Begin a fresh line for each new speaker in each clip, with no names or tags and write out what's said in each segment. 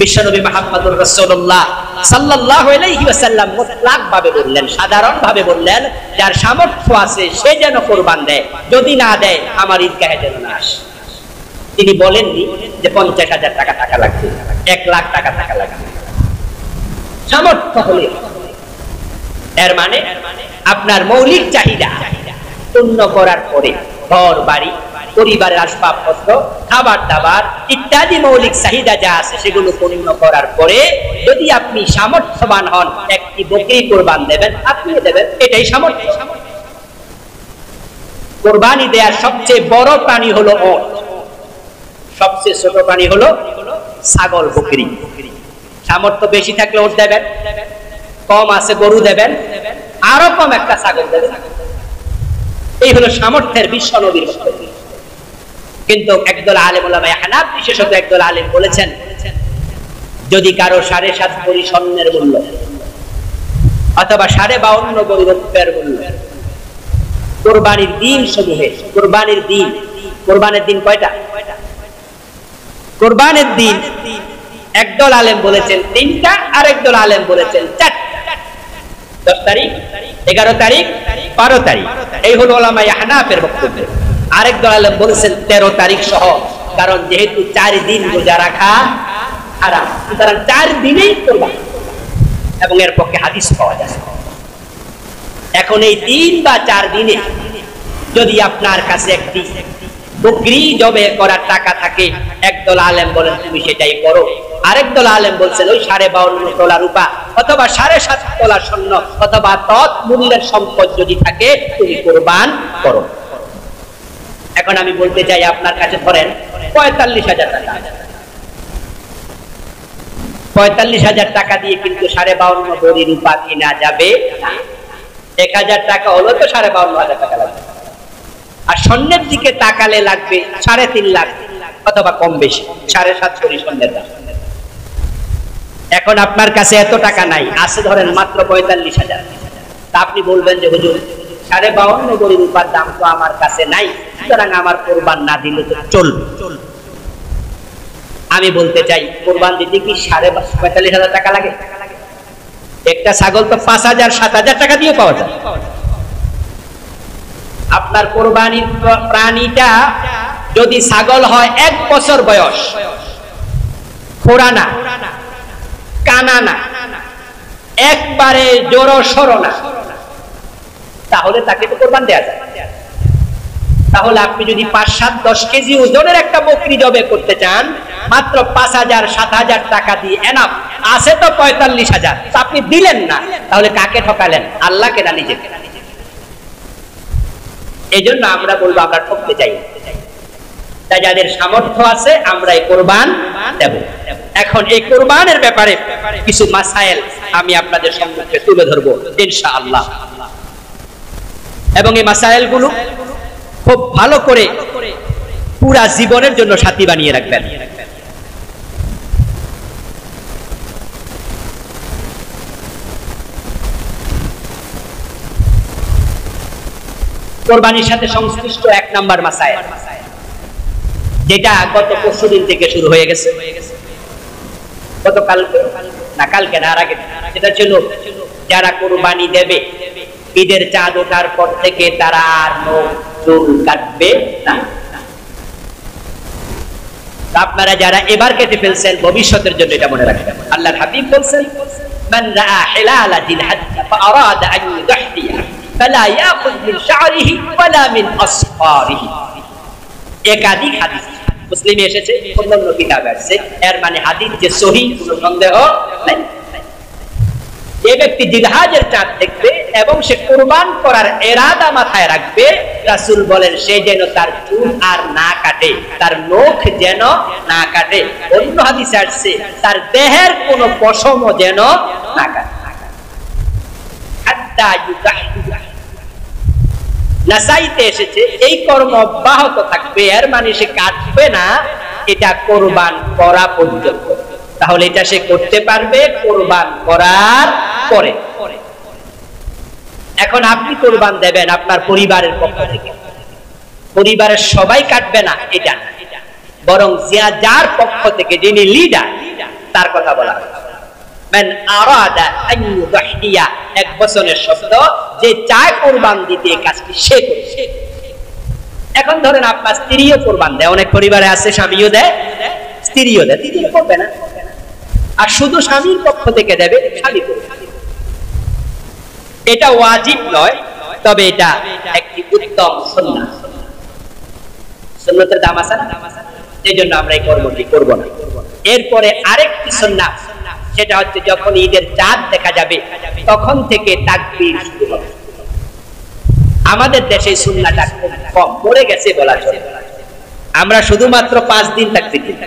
বিশ্বনবী মুহাম্মদুর রাসূলুল্লাহ সাল্লাল্লাহু আলাইহি ওয়াসাল্লাম মুতলাক ভাবে বললেন, সাধারণ ভাবে বললেন, যার সামর্থ্য আছে সে যেন কুরবান দেয়, যদি না দেয় আমার ঈদগাহে যেন না আসে। তিনি বলেননি যে 50,000 টাকা টাকা লাগবে, 1 লাখ টাকা টাকা লাগবে, সামর্থ্য হলে। এর মানে আপনার মৌলিক চাহিদা পূর্ণ করার পরে ঘর বাড়ি, পরিবারের আসবাবপত্র, খাবার দাবার ইত্যাদি মৌলিক চাহিদা যা আছে সেগুলো পূর্ণ করার পরে যদি আপনি সামর্থ্যবান হন, একটি বকরি কুরবান দেবেন, আপনি দেবেন, এটাই সামর্থ্য। কুরবানি দেওয়ার সবচেয়ে বড় প্রাণী হলো উট, সবচেয়ে ছোট প্রাণী হলো ছাগল, বকরি। সামর্থ্য বেশি থাকলে উট দেবেন, কম আছে গরু দেবেন, আরো কম একটা ছাগল দেবেন। এই হলো সামর্থ্যের বিশ্ব নবীর বক্তব্য। কিন্তু একদল আলেম ওলামা হানাফ, বিশেষত একদল আলেম বলেছেন, যদি কারো 7.5 ভরি স্বর্ণের মূল্য অথবা 52.5 ভরি রৌপ্যের মূল্য কুরবানির দিন সমূহে, কুরবানির দিন, কুরবানের দিন কয়টা? কুরবানের দিন একদল আলেম বলেছেন 3টা, আর একদল আলেম বলেছেন 4টা। 10 তারিখ, 11 তারিখ, 12 তারিখ, এই হলো ওলামা হানাফের বক্তব্য। আরেকদল আলেম বলেছেন 13 তারিখ সহ, কারণ যেহেতু 4 দিন রোজা রাখা হারাম, সুতরাং 4 দিনেই কুরবান, এবং এর পক্ষে হাদিস পাওয়া যায়। এখন এই 3 বা 4 দিনে যদি আপনার কাছে একটি বকরি জবে করার টাকা থাকে, একদল আলেম বলেন তুমি সেটাই করো, আরেকদল আলেম বলছেন ওই 52.5 তোলা রূপা অথবা 7.5 তোলা স্বর্ণ অথবা তৎ মূল্যের সম্পদ যদি থাকে তুমি কুরবান করো। এখন আমি বলতে চাই, আপনার কাছে ধরেন 45,000 টাকা, 45,000 টাকা দিয়ে কিন্তু 52.5 ভরি রূপা কিনা যাবে না। 1,000 টাকা হলো তো 52,500 টাকা লাগবে, আর স্বর্ণের দিকে তাকালে লাগবে 3.5 লাখ অথবা কম বেশি, 7.5 ভরি স্বর্ণের দাম। এখন আপনার কাছে এত টাকা নাই, আছে ধরেন মাত্র 45,000। তা আপনি বলবেন যে হুজুর 52.5 ভরি রূপার দাম তো আমার কাছে নাই, সুতরাং আমার কুরবান না দিলে তো চলবে। আমি বলতে চাই, কুরবান দিতে কি 45,000 টাকা লাগে? একটা ছাগল তো 5,000 7,000 টাকা দিয়ে পাওয়া যায়। আপনার কুরবানির প্রাণীটা যদি ছাগল হয় 1 বছর বয়স, খোরানা, কানানা, একবারে জোড়ো সরনা, তাহলে তাকে তো কুরবান দেয়া যায়। তাহলে আপনি যদি 5-7-10 কেজি ওজনের একটা বকরি জবে করতে চান, মাত্র 5,000 7,000 টাকা দিয়ে এনাফ, আছে তো 45,000, আপনি দিলেন না, তাহলে কাকে ঠকালেন? আল্লাহকে না নিজেকে? এই জন্য আমরা বলবো আমরা ঠকতে চাই, তাই যাদের সামর্থ্য আছে আমরা এই কুরবান দেব। এখন এই কুরবানের ব্যাপারে কিছু মাসাইল আমি আপনাদের সম্মুখে তুলে ধরবো ইনশাআল্লাহ, এবং এই মাসাইল গুলো খুব ভালো করে পুরা জীবনের জন্য সাথী বানিয়ে রাখবেন। কুরবানির সাথে সংশ্লিষ্ট 1 নাম্বার মাসাইল, যেটা গত পরশুদিন থেকে শুরু হয়ে গেছে, গতকালকে না কালকে না, আর আগে, সেটা ছিল যারা কুরবানি দেবে ঈদের চাঁদ ওঠার পর থেকে তারা আর নখ চুল কাটবে না। আপনারা যারা এবার কেটে ফেলছেন ভবিষ্যতের জন্য এটা মনে রাখবেন। আল্লাহর হাবিব বলেন, মান রাআ হিলালা জিল হজ্জ ফাআরাদা আন ইউদহিয়া ফালা ইয়াখুয মিন শা'রিহি ওয়ালা মিন আসফারিহি। একাধিক হাদিস মুসলিমে এসেছে, অন্যান্য কিতাবে আছে। এর মানে হাদিস যে সহিহ, কোনো সন্দেহ নাই। যে ব্যক্তি জিলহজের চাঁদ দেখবে এবং সে কুরবান করার ইরাদা মাথায় রাখবে, রাসূল বলেন সে যেন তার চুল আর না কাটে, তার নখ যেন না কাটে। অন্য হাদিসে আসছে তার দেহের কোনো পশমও যেন না কাটে। হাত্তা ইউদাহিয়া, নাসাইতে এসেছে এই কর্ম অব্যাহত থাকবে, এর মানে সে কাটবে না, এটা কুরবান করা পর্যন্ত। তাহলে এটা সে করতে পারবে কুরবান করার পরে। এখন আপনি কুরবান দেবেন আপনার পরিবারের পক্ষ থেকে, পরিবারের সবাই কাটবে না এটা না, বরং যার পক্ষ থেকে যিনি লিডার তার কথা বলা হয়েছে। মান আরাদা আন ইউদহিয়া, এক বচনের শব্দ, যে চায় কুরবান দিতে কাজটি সে করে। এখন ধরেন আপনার স্ত্রীও কুরবান দেয়, অনেক পরিবারে আছে স্বামীও দেয় স্ত্রীও দেয়, স্ত্রী করবে না, আর শুধু স্বামীর পক্ষ থেকে দেবে, স্বামী করবে। এটা ওয়াজিব নয়, তবে এটা একটি উত্তম সুন্নাহ। সুন্নতের দাম আছে না, এই জন্য আমরা এই কর্মটি করব না। এরপরে আরেকটি সুন্নাহ, সেটা হচ্ছে যখন ঈদের চাঁদ দেখা যাবে তখন থেকে তাকবীর শুরু হবে। আমাদের দেশে সুন্নাহটা খুব কম, পড়ে গেছে বলা চলে। আমরা শুধুমাত্র 5 দিন তাকবীর দিই।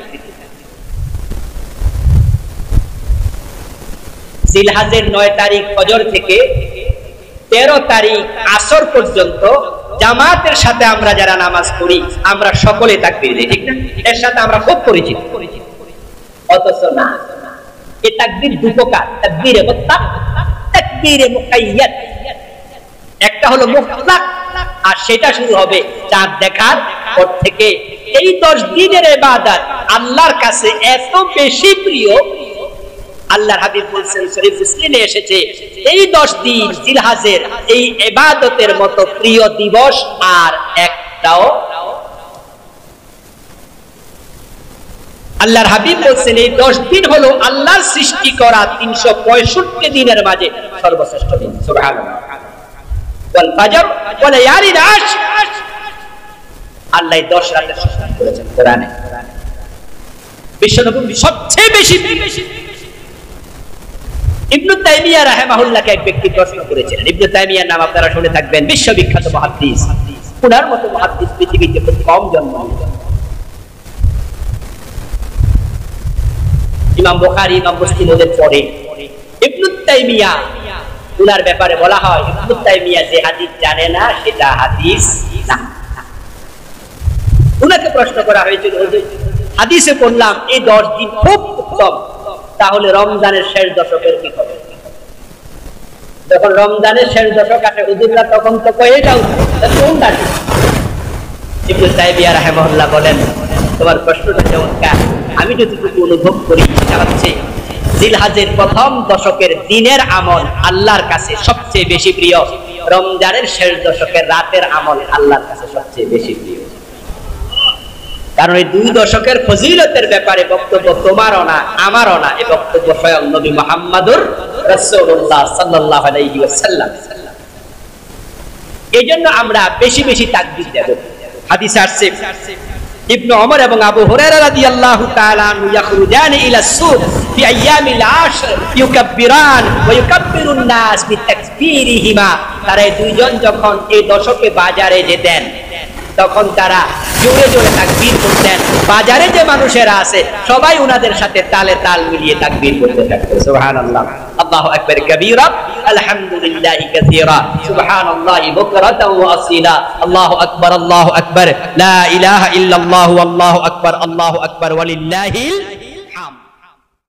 জিলহজের 9 তারিখ ফজর থেকে 13 তারিখ আসর পর্যন্ত জামাতের সাথে আমরা যারা নামাজ পড়ি, আমরা সকলে তাকবীর দিই, ঠিক না? এর সাথে আমরা খুব পরিচিত। অথচ না, এই তাকবীর দুপ্রকার, তাকবীরে মুতলাক, তাকবীরে মুকাইয়াদ। একটা হলো মুতলাক, আর সেটা শুরু হবে চাঁদ দেখার পর থেকে। এই 10 দিনের ইবাদত আল্লাহর কাছে এত বেশি প্রিয়, আল্লাহর হাবিব বলেছেন, সহিহ মুসলিমে এসেছে, এই 10 দিন জিলহজের এই ইবাদতের মতো প্রিয় দিবস আর একটাও। আল্লাহর হাবিব বলেছেন, এই 10 দিন হলো আল্লাহর সৃষ্টি করা 365 দিনের মাঝে সর্বশ্রেষ্ঠ দিন। সুবহানাল্লাহ। ওয়াল ফাজর ওয়া লায়ালিন আশর, আল্লাহ 10 রাতের সৃষ্টি করেছেন কোরআনে। বিশ্বনবী সবচেয়ে বেশি। ইবনে তাইমিয়া রাহিমাহুল্লাহকে এক ব্যক্তি প্রশ্ন করেছিলেন। ইবনে তাইমিয়ার নাম আপনারা শুনে থাকবেন, বিশ্ববিখ্যাত মুহাদ্দিস। ওনার মতো মুহাদ্দিস পৃথিবীতে খুব কম জন্ম নিয়েছেন। ইমাম বুখারী, ইমাম মুসলিম ওদের পরে ইবনে তাইমিয়া, ওনার ব্যাপারে বলা হয় ইবনে তাইমিয়া যে হাদিস জানে না সেটা হাদিস না। ওনাকে প্রশ্ন করা হয়েছিল, হাদিসে পড়লাম এই 10 দিন খুব উত্তম, তাহলে রমজানের শেষ দশকের কি হবে? যখন রমজানের শেষ দশক আসে হুজুররা তখন তো কয়ে যাও কোনটা। ইবনে তাইমিয়া রাহিমাহুল্লাহ বলেন, তোমার প্রশ্নটা চমৎকার। আমি যতটুকু অনুভব করি সেটা হচ্ছে জিলহজের প্রথম দশকের দিনের আমল আল্লাহর কাছে সবচেয়ে বেশি প্রিয়, রমজানের শেষ দশকের রাতের আমল আল্লাহর কাছে সবচেয়ে বেশি প্রিয়। কারণ এই 2 দশকের ফজিলতের ব্যাপারে বক্তব্য তোমারও না আমারও না, এই বক্তব্য স্বয়ং নবী মুহাম্মদুর রাসূলুল্লাহ সাল্লাল্লাহু আলাইহি ওয়াসাল্লাম। এইজন্য আমরা বেশি বেশি তাকবীর দেব। হাদিসে আসছে, ইবনে ওমর এবং আবু হুরায়রা রাদিয়াল্লাহু তাআলা আনহু ইয়াখরুজানি ইলা সুক ফি আইয়ামিল আশর ইউকাব্বিরান ওয়া ইউকাব্বিরুন নাস বিতাকবীরিহিমা। তারা দুইজন যখন এই দশকে বাজারে যেতেন তখন তারা জোরে জোরে তাকবীর করতেন। বাজারে যে মানুষেরা আছে সবাই উনাদের সাথে তালে তাল মিলিয়ে তাকবীর করতে থাকতো। সুবহানাল্লাহ, আল্লাহু আকবার কাবীরা, আলহামদুলিল্লাহি কাসীরা, সুবহানাল্লাহি বুকরাতাও ওয়া আসীলা, আল্লাহু আকবার, লা ইলাহা ইল্লাল্লাহু, আল্লাহু আকবার ওয়ালিল্লাহিল